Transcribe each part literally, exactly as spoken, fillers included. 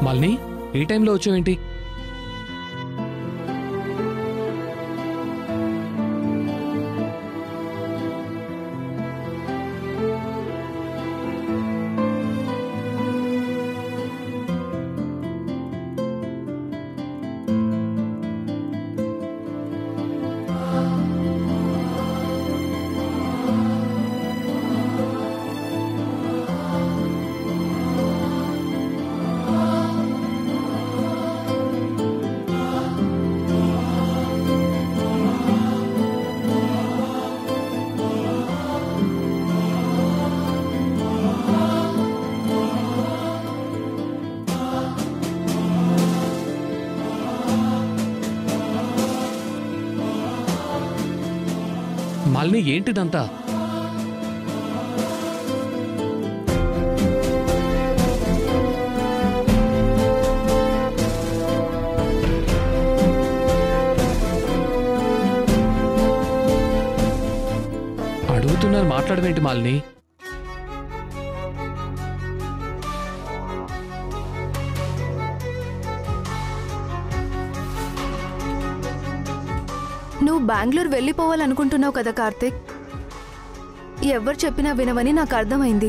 మాలిని ఈ టైంలో వచ్చావేంటి? మాలిని ఏంటిదంతా? అడుగుతున్నారు, మాట్లాడవేంటి మాలిని? నువ్వు బెంగళూరు వెళ్ళిపోవాలనుకుంటున్నావు కదా కార్తిక్. ఎవరు చెప్పినా వినవని నాకు అర్థమైంది.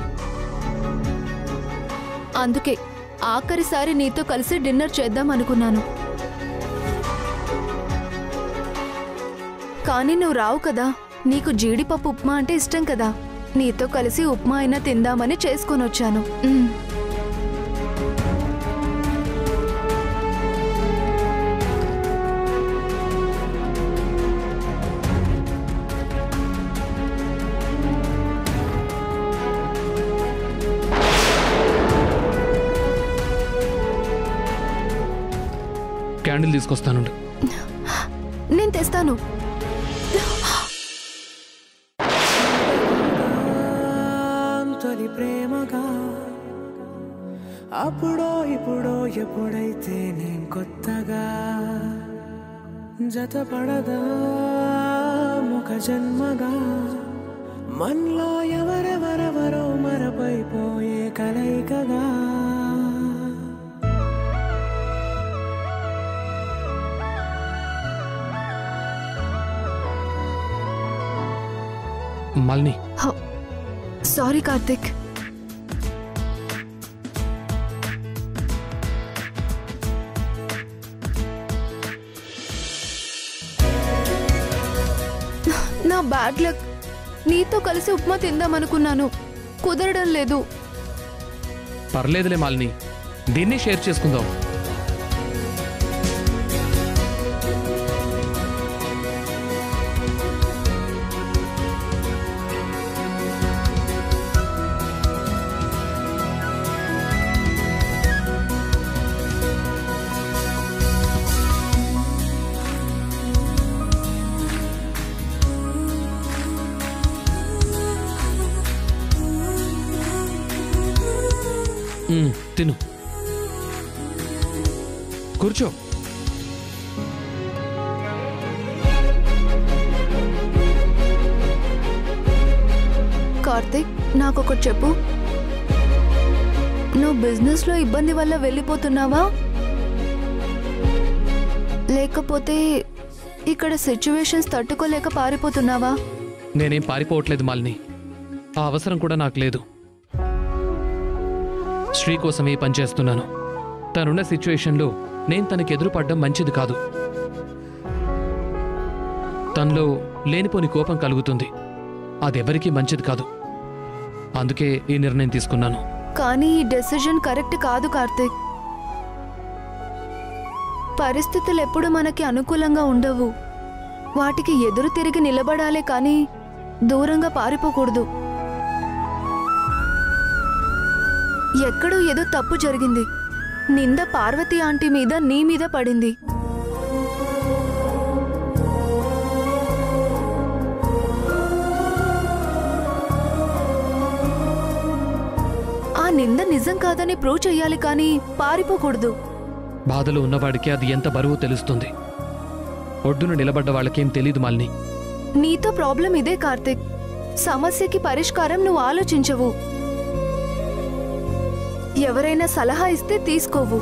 అందుకే ఆఖరిసారి నీతో కలిసి డిన్నర్ చేద్దాం అనుకున్నాను. కానీ నువ్వు రావు కదా. నీకు జీడిపప్పు ఉప్మా అంటే ఇష్టం కదా. నీతో కలిసి ఉప్మా అయినా తిందామని చేసుకొని వచ్చాను. క్యాండిల్ తీసుకొస్తాను. నేను తెస్తాను. తొలి ప్రేమగా అప్పుడో ఇప్పుడో ఎప్పుడైతే నేను కొత్తగా జతపడదా ముఖ జన్మగా మనలో ఎవరెవరెవరో మరపైపోయే కలయికగా మాలిని. సారీ కార్తిక్. నా బ్యాడ్ లక్. నీతో కలిసి ఉప్మా తిందామనుకున్నాను, కుదరడం లేదు. పర్లేదులే మాలిని, దీన్ని షేర్ చేసుకుందాం. తిను, కూర్చో. కార్తిక్, నాకొకటి చెప్పు. నువ్వు బిజినెస్ లో ఇబ్బంది వల్ల వెళ్ళిపోతున్నావా, లేకపోతే ఇక్కడ సిచ్యువేషన్స్ తట్టుకోలేక పారిపోతున్నావా? నేనేం పారిపోవట్లేదు మాలిని. ఆ అవసరం కూడా నాకు లేదు. శ్రీ కోసమే పనిచేస్తున్నాను. తనున్న సిచ్యువేషన్లో నేను తనకి ఎదురుపడ్డం మంచిది కాదు. తనలో లేనిపోని కోపం కలుగుతుంది. అదెవరికీ మంచిది కాదు. అందుకే ఈ నిర్ణయం తీసుకున్నాను. కానీ ఈ డెసిజన్ కరెక్ట్ కాదు కార్తిక్. పరిస్థితులు ఎప్పుడు మనకి అనుకూలంగా ఉండవు. వాటికి ఎదురు తిరిగి నిలబడాలే కానీ దూరంగా పారిపోకూడదు. ఎక్కడో ఏదో తప్పు జరిగింది. నింద పార్వతి ఆంటీ మీద, నీ మీద పడింది. ఆ నింద నిజం కాదని ప్రూవ్ చెయ్యాలి కానీ పారిపోకూడదు. బాధలో ఉన్నవాడికి అది ఎంత బరువు తెలుస్తుంది. ఒడ్డున నిలబడ్డ వాళ్ళకేం తెలీదు మాలిని. నీతో ప్రాబ్లం ఇదే కార్తిక్. సమస్యకి పరిష్కారం నువ్వు ఆలోచించవు. ఎవరైనా సలహా ఇస్తే తీసుకోవు.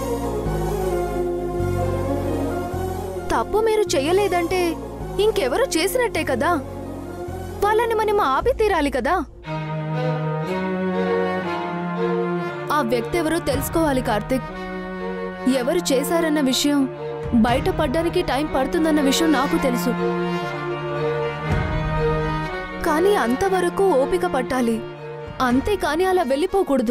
తప్పు మీరు చెయ్యలేదంటే ఇంకెవరో చేసినట్టే కదా. వాళ్ళని మనం ఆపి తీరాలి కదా. ఆ వ్యక్తి ఎవరో తెలుసుకోవాలి కార్తిక్. ఎవరు చేశారన్న విషయం బయటపడ్డానికి టైం పడుతుందన్న విషయం నాకు తెలుసు. కానీ అంతవరకు ఓపిక పట్టాలి, అంతేకాని అలా వెళ్ళిపోకూడదు.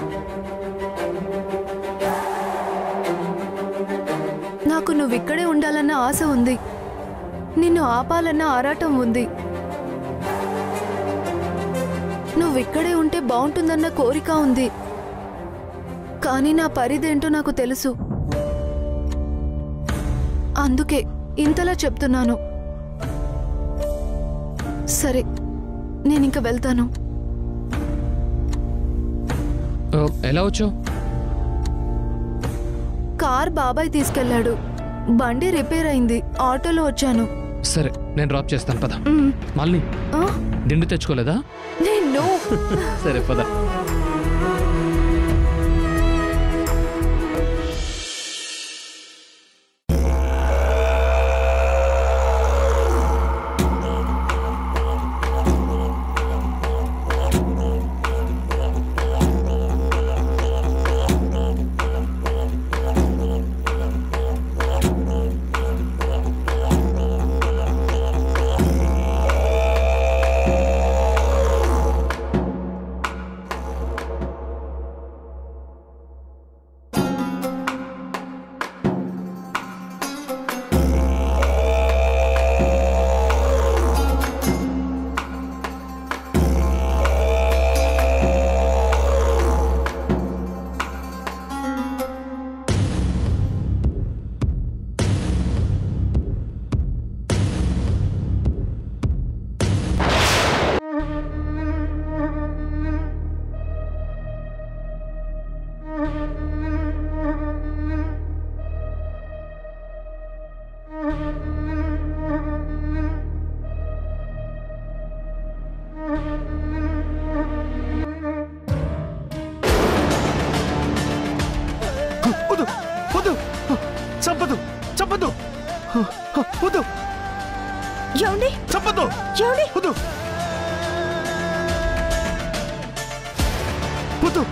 నాకు నువ్విక్కడే ఉండాలన్న ఆశ ఉంది, నిన్ను ఆపాలన్న ఆరాటం ఉంది. నువ్విక్కడే ఉంటే బాగుంటుందన్న కోరిక ఉంది. కానీ నా పరిధేంటో నాకు తెలుసు. అందుకే ఇంతలా చెప్తున్నాను. సరే, నేనింక వెళ్తాను. ఎలా వచ్చావు? కార్ బాబాయ్ తీసుకెళ్లాడు. బండి రిపేర్ అయింది, ఆటోలో వచ్చాను. సరే, నేను డ్రాప్ చేస్తాను, పద. మళ్ళీ దిండు తెచ్చుకోలేదా? నేను సరే, పద. చంపదు చంపదు వద్దు ఏమండి చంపదు ఏమండి వద్దు వద్దు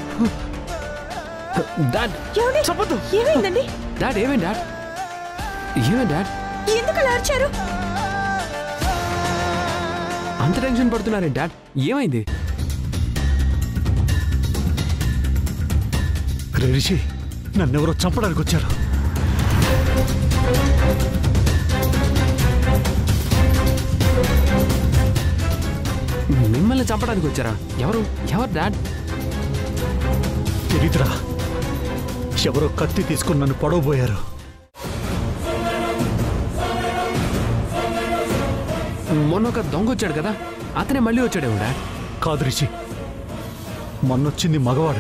డాడ్ ఏమండి చంపదు ఏమైందండి డాడ్ ఏమైంది డాడ్ ఏమైంది డాడ్ ఎందుకు అలా అరిచారు అంత టెన్షన్ పడుతున్నారే డాడ్ ఏమైంది రిషి నన్నెవరో చంపడానికి వచ్చారు మిమ్మల్ని చంపడానికి వచ్చారా ఎవరు ఎవరు డాడ్ తెలీదురా ఎవరో కత్తి తీసుకుని నన్ను పొడవబోయారు మొన్న ఒక దొంగ వచ్చాడు కదా అతనే మళ్ళీ వచ్చాడేమో డాడ్ కాదు రిషి మొన్నొచ్చింది మగవాడు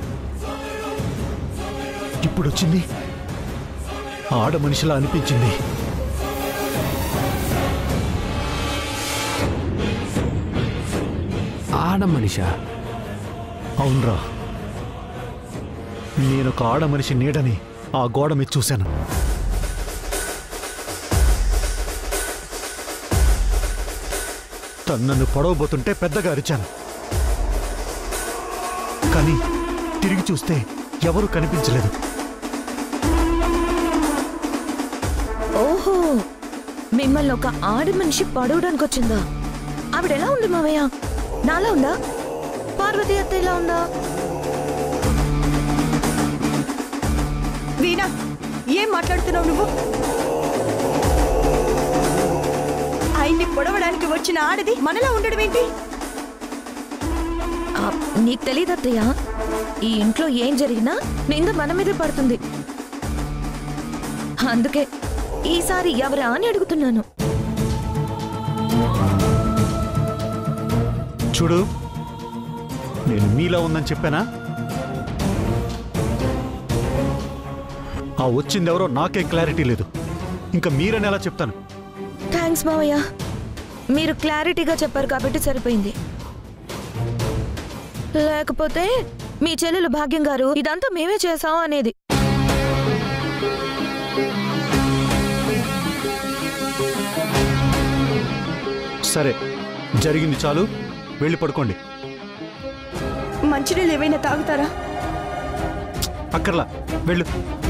ఇప్పుడు వచ్చింది ఆడ మనిషిలా అనిపించింది ఆడ మనిషా అవునరా నేనొక ఆడ మనిషి నీడని ఆ గోడ మీద చూశాను తను నన్ను పొడవబోతుంటే పెద్దగా అరిచాను కానీ తిరిగి చూస్తే ఎవరూ కనిపించలేదు ఓహో మిమ్మల్ని ఒక ఆడ మనిషి పడవడానికి వచ్చిందా ఆవిడ ఎలా ఉంది మావయ్య నాలా ఉందా పార్వతి అత్త ఎలా ఉందా వీణా ఏం మాట్లాడుతున్నావు నువ్వు ఆయన్ని పొడవడానికి వచ్చిన ఆడది మనలా ఉండడం ఏంటి నీకు తెలియదు అత్తయ్య ఈ ఇంట్లో ఏం జరిగినా నింద మన మీదే పడుతుంది అందుకే ఈసారి ఎవరా అని అడుగుతున్నాను చూడు నేను మీలా ఉందని చెప్పానా ఆ వచ్చిందెవరో నాకేం క్లారిటీ లేదు ఇంకా మీరని ఎలా చెప్తాను థ్యాంక్స్ మావయ్య మీరు క్లారిటీగా చెప్పారు కాబట్టి సరిపోయింది లేకపోతే మీ చెల్లెలు భాగ్యం గారు ఇదంతా మేమే చేసాం అనేది. సరే, జరిగింది చాలు, వెళ్ళి పడుకోండి. మంచినీళ్ళు ఏవైనా తాగుతారా? అక్కర్లా, వెళ్ళు.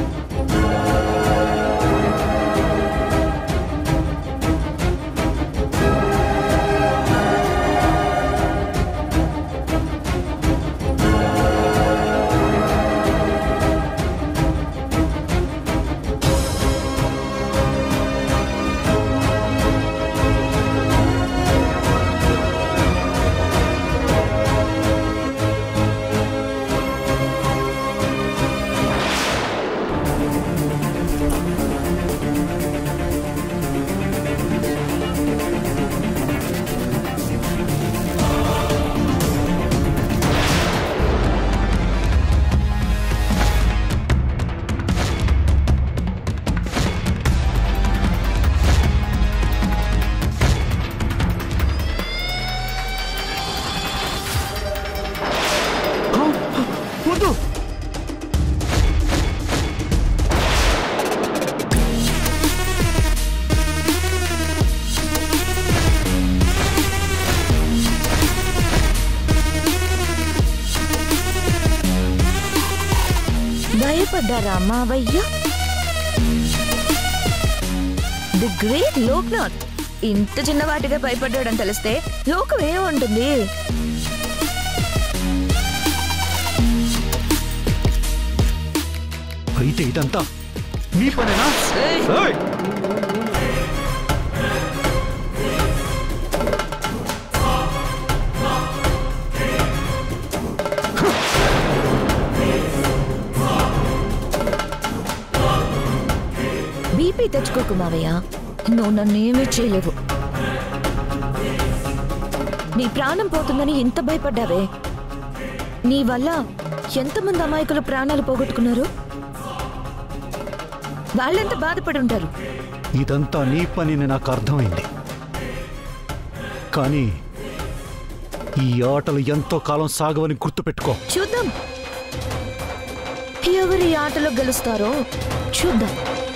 భయపడ్డారా మావయ్య? ది గ్రేట్ లోక్నాథ్ ఇంత చిన్న వాటిగా భయపడ్డాడని తెలిస్తే లోకం ఏముంటుంది? అయితే ఇదంతా నీ పనేనా? బీపీ తెచ్చుకోకు మావయ్య, నువ్వు నన్నేమీ చేయలేవు. నీ ప్రాణం పోతుందని ఎంత భయపడ్డావే? నీ వల్ల ఎంతమంది అమాయకులు ప్రాణాలు పోగొట్టుకున్నారు? వాళ్ళెంత బాధపడి ఉంటారు? ఇదంతా నీ పని నాకు అర్థమైంది, కానీ ఈ ఆటలు ఎంతో కాలం సాగవని గుర్తుపెట్టుకో. చూద్దాం ఎవరి ఆటలో గెలుస్తారో చూద్దాం.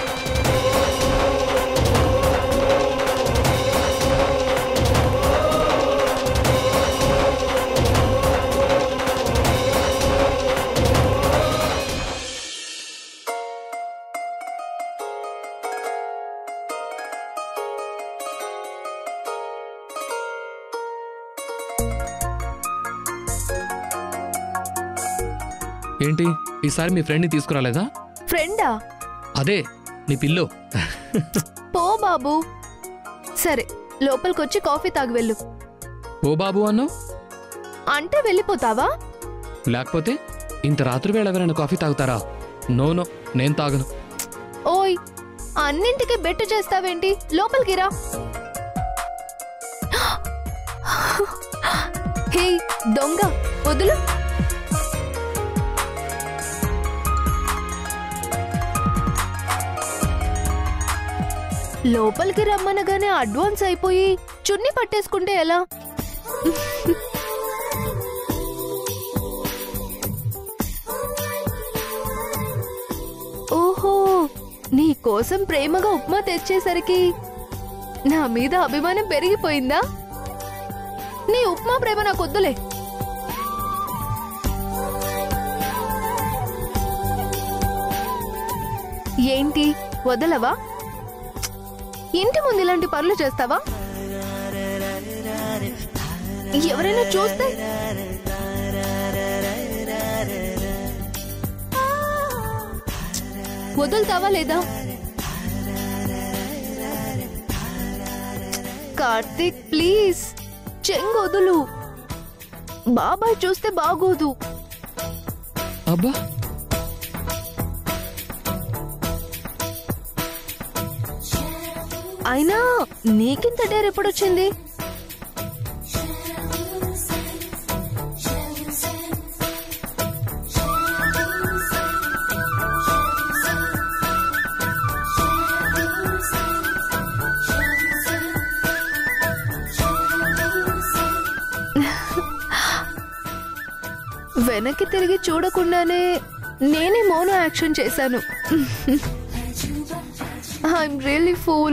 ఏంటి ఈసారి మీ ఫ్రెండ్ని తీసుకురాలేదా? ఫ్రెండా? అదే నీ పిల్లో. పో బాబు. సరే, లోపలికొచ్చి కాఫీ తాగి వెళ్ళు. ఓ బాబు అన్నావు అంటే వెళ్ళిపోతావా? లేకపోతే ఇంత రాత్రి వేళ ఎవరైనా కాఫీ తాగుతారా? నో నో, నేను తాగను. ఓయ్, అన్నింటికి బెట్టు చేస్తావేంటి? లోపలికి రా. హే దొంగ, వదులు. లోపలికి రమ్మనగానే అడ్వాన్స్ అయిపోయి చున్ని పట్టేసుకుంటే ఎలా? ఓహో, నీ కోసం ప్రేమగా ఉప్మా తెచ్చేసరికి నా మీద అభిమానం పెరిగిపోయిందా? నీ ఉప్మా ప్రేమ నాకు వద్దులే. ఏంటి వదలవా? ఇంటి ముందు ఇలాంటి పనులు చేస్తావా? ఎవరైనా చూస్తే? వదులుతావా లేదా? కార్తీక్ ప్లీజ్, చెంగొదులు. బాబాయ్ చూస్తే బాగోదు. అబ్బా, అయినా నీకింత డేర్ ఎప్పుడొచ్చింది? వెనక్కి తిరిగి చూడకుండానే నేనే మోనో యాక్షన్ చేశాను. I am really fool.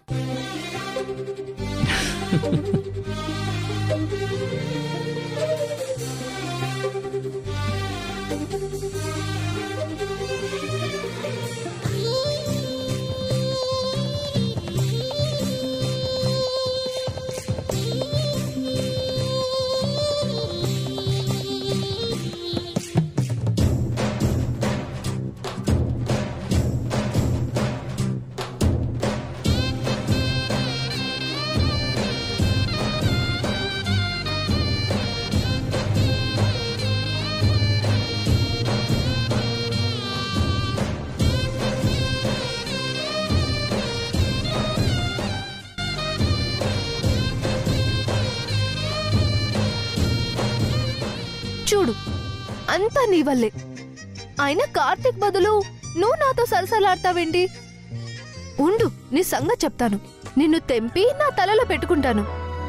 చూడు, అంతా నీ వల్లే. అయినా కార్తిక్ బదులు నువ్వు నాతో సరసలాడతావేంటి? ఉండు, నీ సంగతి చెప్తాను. నిన్ను తెంపి నా తలలో పెట్టుకుంటాను.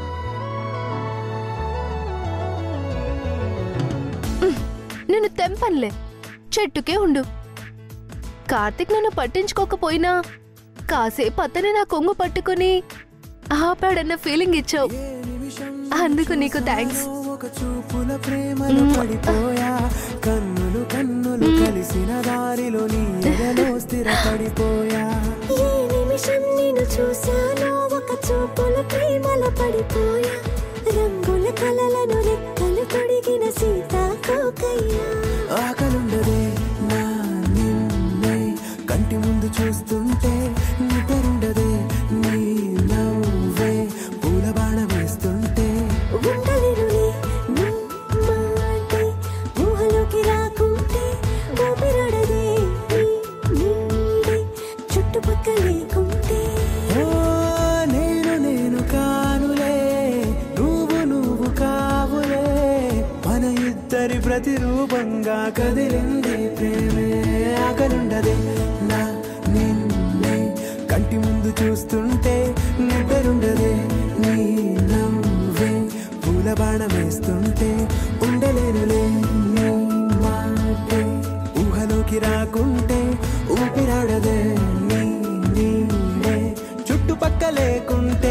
నిన్ను తెంపన్లే, చెట్టుకే ఉండు. కార్తిక్ నన్ను పట్టించుకోకపోయినా కాసేపు అతనే నా కొంగు పట్టుకుని ఆపాడన్న ఫీలింగ్ ఇచ్చావు. అందుకు నీకు థ్యాంక్స్. ఒక చూపుల ప్రేమలో పడిపోయా, కన్నులు కన్నులు కలిసిన దారిలో నీ ఎదలో స్థిరపడిపోయా. ఏ నిమిషం నేను చూశానో ఒక చూపుల ప్రేమలో పడిపోయా, రంగుల కలలను రెక్కలు తొడిగిన సీతాకోకయ్యా. ఆకలుండదే నా నిన్నే కంటి ముందు చూస్తుంటే, నిద్రుండదే నీ నవ్వే పూల బాణ వేస్తుంటే. ఉండలేనులే నీ మాటే ఊహలోకి రాకుంటే, ఊపిరాడదే నీ నీడే చుట్టుపక్కల లేకుంటే. ఓ నేను నేను కానులే, నువ్వు నువ్వు కావులే, మన ఇద్దరి ప్రతిరూపంగా కదిలింది ప్రేమే. ఆకలుండదే నా నిన్నే కంటి ముందు చూస్తుంటే, నిద్రుండదే నీ నవ్వే పూల బాణం వేస్తుంటే. ఉండలేనులే నీ మాటే ఊహలోకి రాకుంటే, ఊపిరాడదే నీ నీడే చుట్టుపక్క లేకుంటే.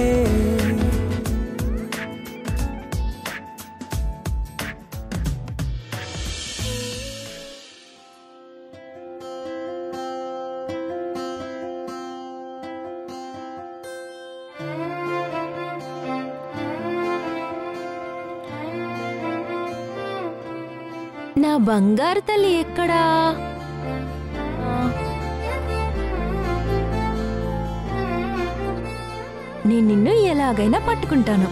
నా బంగారు తల్లి ఎక్కడా? నేను నిన్ను ఎలాగైనా పట్టుకుంటాను.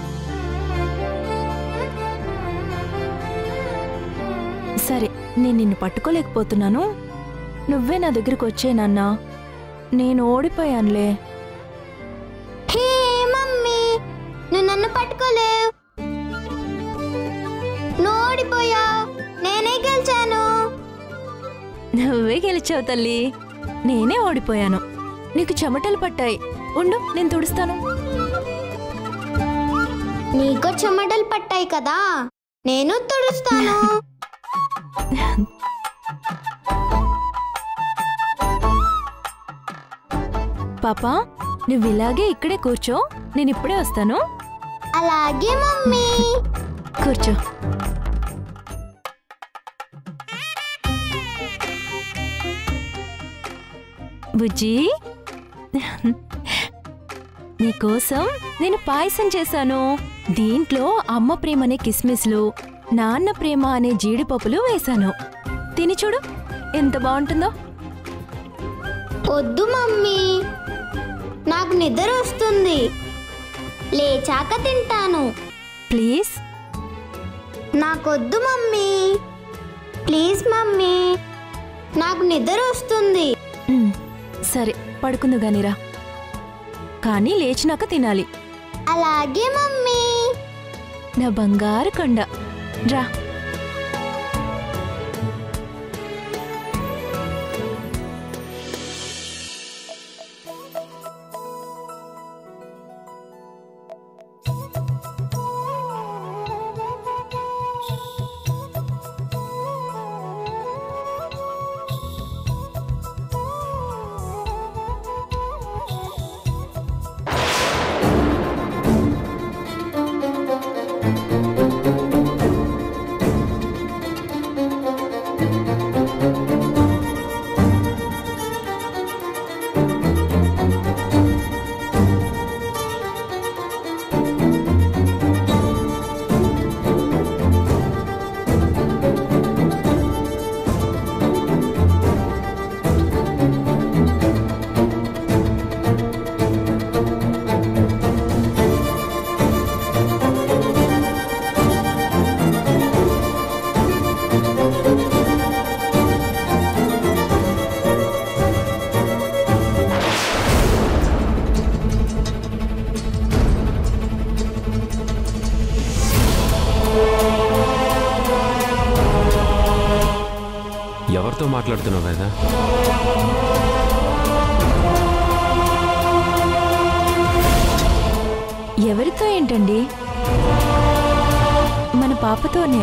సరే, నేను నిన్ను పట్టుకోలేకపోతున్నాను. నువ్వే నా దగ్గరకు వచ్చే నాన్నా. నేను ఓడిపోయానులే. హే మమ్మీ, నువ్వు నన్ను పట్టుకోలేవు. నువ్వు ఓడిపోయావు, నేనే గెలిచాను. నువ్వే గెలిచావు తల్లి, నేనే ఓడిపోయాను. నీకు చెమటలు పట్టాయి, ఉండు నేను తుడుస్తాను. నీకు చెమటలు పట్టాయి కదా, నేను తుడుస్తాను. పాపా, నువ్వు ఇలాగే ఇక్కడే కూర్చో, నేను ఇప్పుడే వస్తాను. అలాగే మమ్మీ. కూర్చో. బుజ్జి, నీకోసం నేను పాయసం చేశాను. దీంట్లో అమ్మ ప్రేమ అనే కిస్మిస్లు, నాన్న ప్రేమ అనే జీడిపప్పులు వేశాను. తిని చూడు ఎంత బాగుంటుందో. వద్దు మమ్మీ, నాకు నిద్ర వస్తుంది. లేచాక తింటాను. ప్లీజ్. నాకొద్దు మమ్మీ, ప్లీజ్ మమ్మీ, నాకు నిద్ర వస్తుంది. ఉమ్, సరే పడుకుందు గానిరా, కానీ లేచినాక తినాలి. అలాగే మమ్మీ. నా బంగారు కొండ, రా. మాట్లాడుతున్నావు వేద? ఎవరితో ఏంటండి? మన పాపతోనే.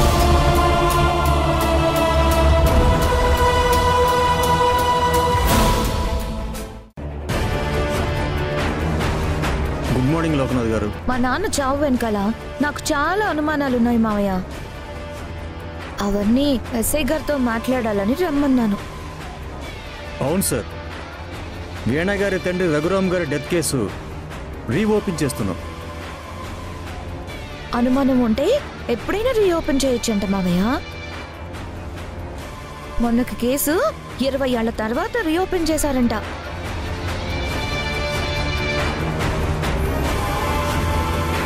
గుడ్ మార్నింగ్ లోకనాథ్ గారు. మా నాన్న చావు వెనకాల నాకు చాలా అనుమానాలున్నాయి మావయ్య. అవన్నీ ఎస్ఐ గారితో మాట్లాడాలని రమ్మన్నాను. అవును సార్, వీణా గారి తండ్రి రఘురామ్ గారి డెత్ కేసు రీఓపెన్ చేస్తున్నాం. అనుమానం ఉంటే ఎప్పుడైనా రీఓపెన్ చేయొచ్చంట మావయ్య. మొన్నకి కేసు ఇరవై ఏళ్ల తర్వాత రీఓపెన్ చేశారంట.